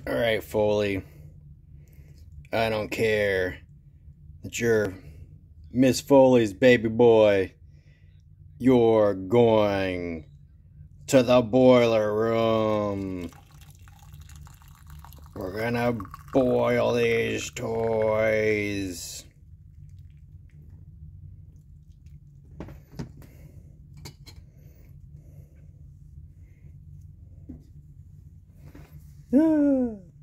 Alright, Foley. I don't care that you're Miss Foley's baby boy. You're going to the boiler room. We're gonna boil these toys. Ah.